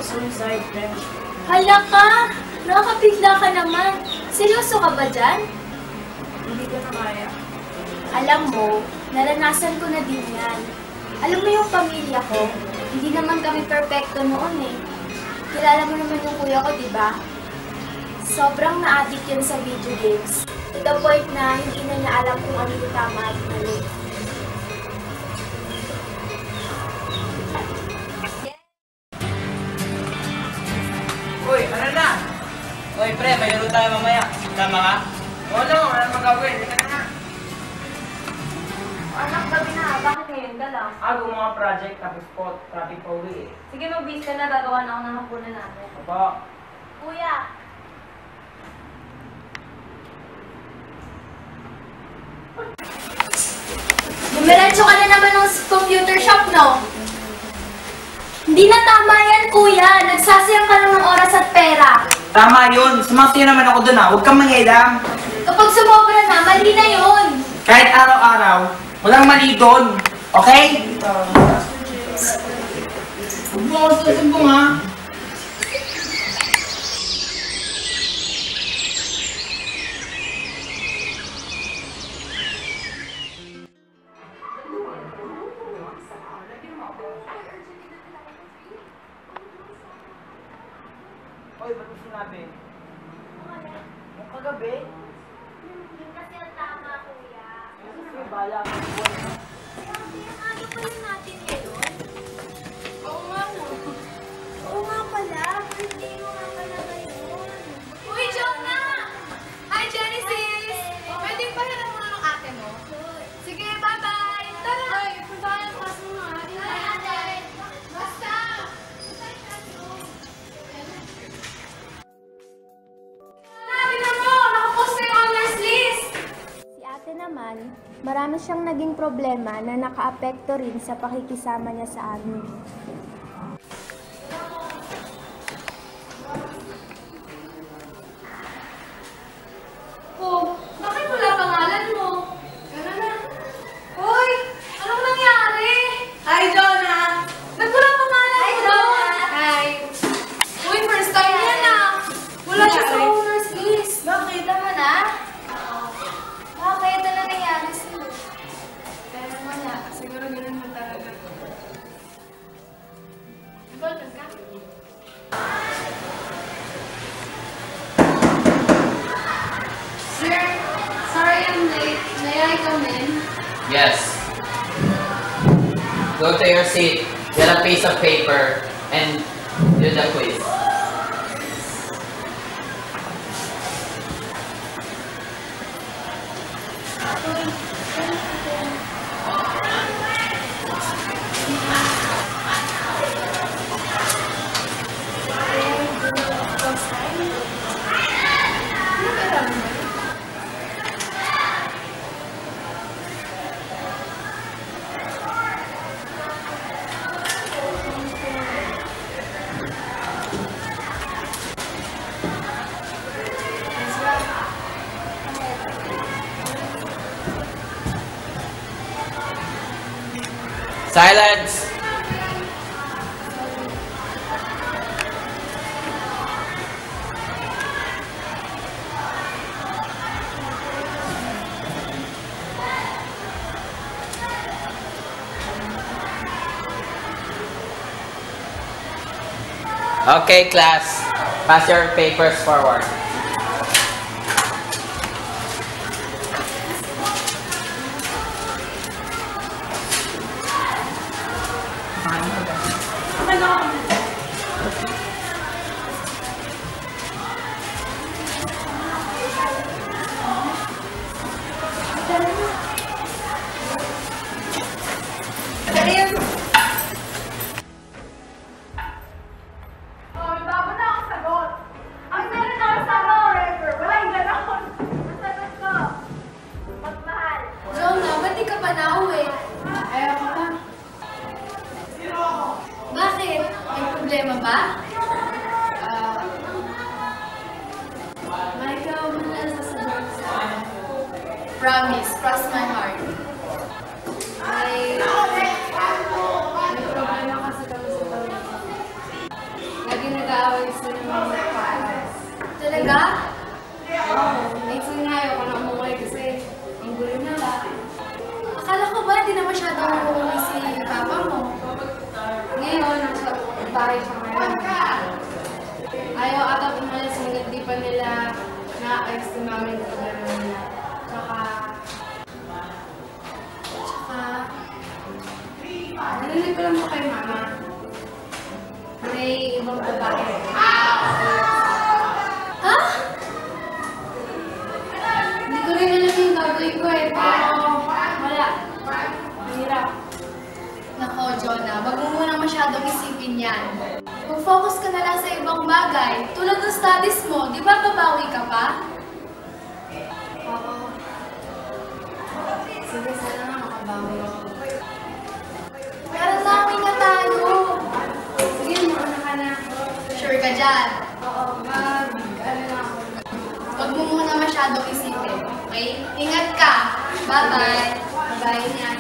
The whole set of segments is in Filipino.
mag-suicide, friend. Hala ka! Nakakabigla ka naman. Seryoso ka ba dyan? Hindi ko na kaya. Alam mo, naranasan ko na din yan. Alam mo yung pamilya ko, hindi naman kami perfecto noon eh. Kilala mo naman yung kuya ko, di ba? Sobrang na-addict yun sa video games. To the point na hindi na niya alam kung ano yung tama at mali. Uy, ano na? Uy, pre, may laro tayo mamaya. Tama ka? Oo lang, wala namang gagawin. Hindi ka na nga. Anak, gabi na. Bakit ngayon ka lang? Gumawa project, tapos po, traffic pa uwi eh. Sige, mag-bis ka na. Gagawa na ako ng hapunan natin. Opo. Kuya! Dumiretso ka na naman ng computer shop, no? Hindi na tama yan, kuya. Nagsasayang ka lang ng oras at pera. Tama yun. Sumasayo naman ako dun ha. Huwag kang mangialam. Kapag sumobra na, mali na yun. Kahit araw-araw, walang mali doon. Okay? Huwag mo ako susumbong ha. Hoy, ba't mo sinabi? Yung kagabi? Yun kasi ang tama, kuya. Sige, bahala ka. Ano pala natin ngayon? Oo nga, no? Oo nga pala. Birthday mo nga pala ngayon. Uy, Jonah! Hi, Genesis! Pwede pa hiram mo ng ate mo? Sige, bye-bye! Tara! Ay, puntahan ang class mo nga. Hi, ate! Basta! Tingnan mo! Nakapost na yung honors list! Si ate naman, marami siyang naging problema na nakaapekto rin sa pakikisama niya sa amin. Oh, bakit wala pangalan mo? Gano'n na. Hoy! Anong nangyari? Hi, Jonah! Ba't wala pangalan Hi, mo doon? Jonah! Hi! Uy, first time yan ah! Wala siya sa owner's list. Bakit? Kita mo na? Bakit? Ano nangyari sa'yo? Pero wala. Siguro ganun mo talaga. Welcome ka. Sir, sorry I'm late. May I come in? Yes. Go to your seat, get a piece of paper, and do the quiz. Silence! Okay, class. Pass your papers forward. Jonah, ba't di ka pa nauwi? Ayaw ko pa. Bakit? May problema ba? May ikaw mo na sasagot sa akin. Promise, cross my heart. May problema kasi kami sa pamilya. nag-aaway sila ng mga papas. Talaga? Oo, minsan nga ayoko na umuwi kasi ang gulo nila. Akala ko ba hindi na masyadong umuwi si papa mo? Ngayon, nasa bahay siya ngayon. Ayaw ata umalis hanggang di pa nila naayos ni mama yung problema nila. Tsaka, narinig ko lang po kay mama. May ibang babae. Ha? Hindi ko rin alam yung gagawin ko eh. Pero wala. Mahirap. Nako, Jonah, wag mo muna masyadong isipin yan. Mag-focus ka na lang sa ibang bagay. Tulad ng studies mo, di ba babawi ka pa? Oo. Sige, sana nga makabawi ako. Pero lawi na tayo. Sige, mauna ka na. Sure ka dyan? Oo, ano na ako. Huwag mo muna masyadong isipin, okay? Ingat ka! Bye-bye! Bye-bye, ingat!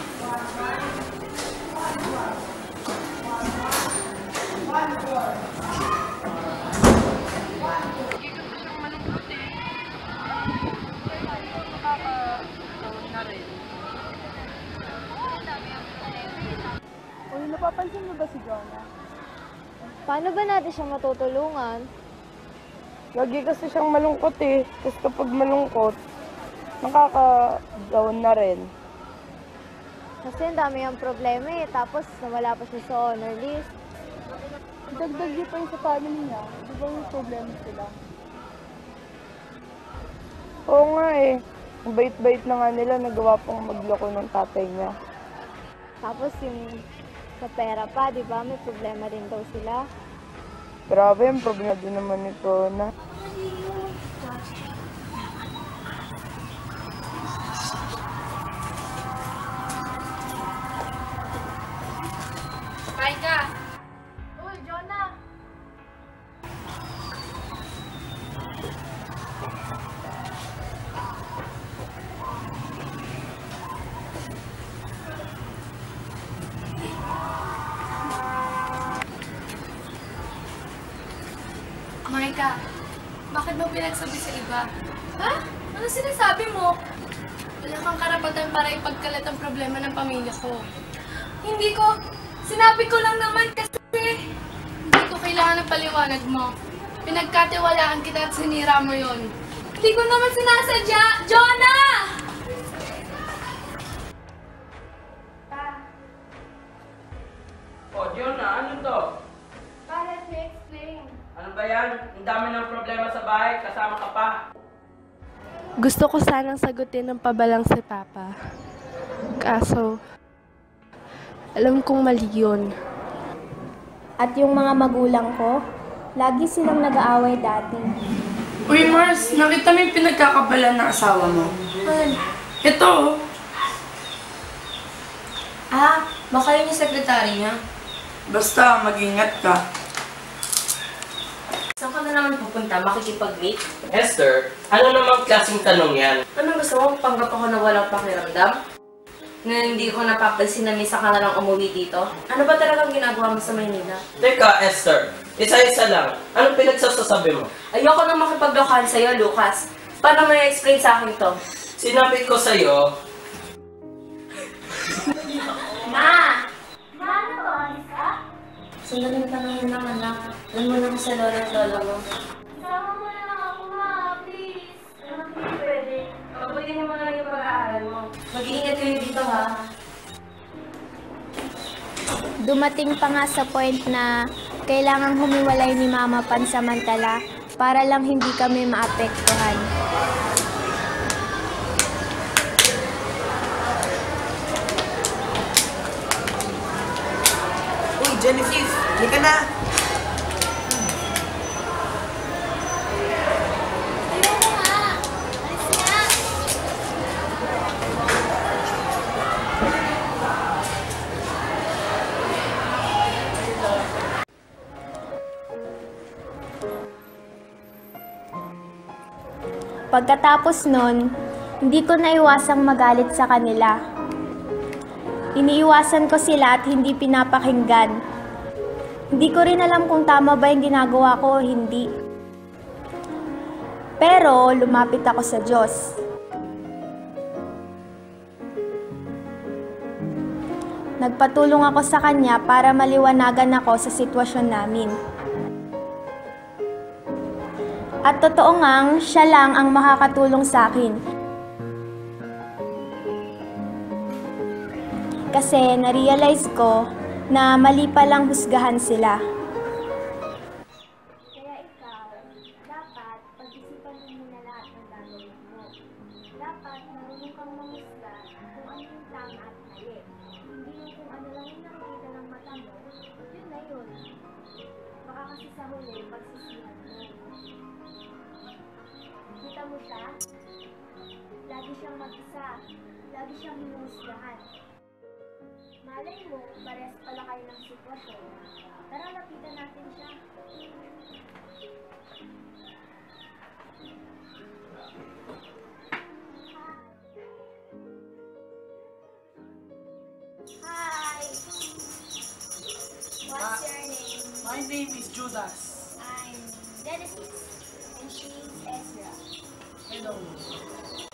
Uy, napapansin mo ba si Jonah? Paano ba natin siya matutulungan? Lagi kasi siyang malungkot eh. Tapos kapag malungkot, nakaka-down na rin. Kasi ang dami ang problema eh. Tapos nawala pa siya sa honor list. Dagdag niyo pa yung sa family niya. Di ba may problema sila? Oo nga eh. Ang bait-bait na nga nila, nagawa pang magloko ng tatay niya. Tapos yung sa pera pa, di ba? May problema rin daw sila. Grabe, ang problema din naman nito na. Bye ka! Uy, Jonah! Maika, bakit mo pinagsabi sa iba? Ha? Ano sinasabi mo? Wala kang karapatan para ipagkalat ang problema ng pamilya ko. Hindi ko. Sinabi ko lang naman kasi hindi ko kailangan ng paliwanag mo. Pinagkatiwalaan kita at sinira mo yon. Hindi ko naman sinasadya. Jonah! Oh, Jonah, ano to? Let me explain. Ano ba yan? Ang dami ng problema sa bahay, kasama ka pa. Gusto ko sanang sagutin ng pabalang si Papa. Kaso, alam kong mali yun. At yung mga magulang ko, lagi silang nag-aaway dati. Uy, Mars, nakita mo yung pinagkakabalan ng asawa mo? Ito. Baka yun yung sekretary niya. Basta, mag-ingat ka. Saan ka na naman pupunta? Makikipag-meet? Esther, ano namang klaseng tanong yan? Anong gusto mo? Panggap ako na walang pakiramdam? Na hindi ko napapansin na misa ka na lang umuwi dito? Ano ba talagang ginagawa mo sa Maynila? Teka, Esther, isa-isa lang. Anong pinagsasasabi mo? Ayoko nang makipaglokohan sa'yo, Lucas. Paano mo i-explain sa akin to? Sinabi ko sa'yo, Ma! Ma, ano to? Alis ka? Sandaling tanongin lang, anak. Doon mo na sa lola at lola mo. Sama mo na lang ako, ma. Please. Ano hindi pwede? Pagbutihin mo lang yung pag-aaral mo. Mag-iingat kayo dito, ha? Dumating pa nga sa point na kailangang humiwalay ni Mama pansamantala para lang hindi kami maapektuhan. Uy, Genevieve, hindi ka na. Ayoko nga. Alis nga. Pagkatapos nun, hindi ko naiwasang magalit sa kanila. Iniiwasan ko sila at hindi pinapakinggan. Hindi ko rin alam kung tama ba yung ginagawa ko o hindi. Pero lumapit ako sa Diyos. Nagpatulong ako sa Kanya para maliwanagan ako sa sitwasyon namin. At totoo ngang siya lang ang makakatulong sa akin. Kasi na-realize ko na mali palang husgahan sila. Kaya ikaw, dapat pag-isipan mo muna lahat ng gagawin mo. Dapat marunong kang mahusga kung ano yung tama at mali. Hindi yung kung ano lang yung nakikita ng mata mo, yun na yun. Baka kasi sa huli, pagsisihan mo. Kita mo siya? Lagi siyang mag-isa. Lagi siyang hinuhusgahan. Malay mo, parehas pala kayo ng sitwasyon. Tara, lapitan natin siya. Hi! What's your name? My name is Judas. I'm Genesis. And she's Ezra. Hello.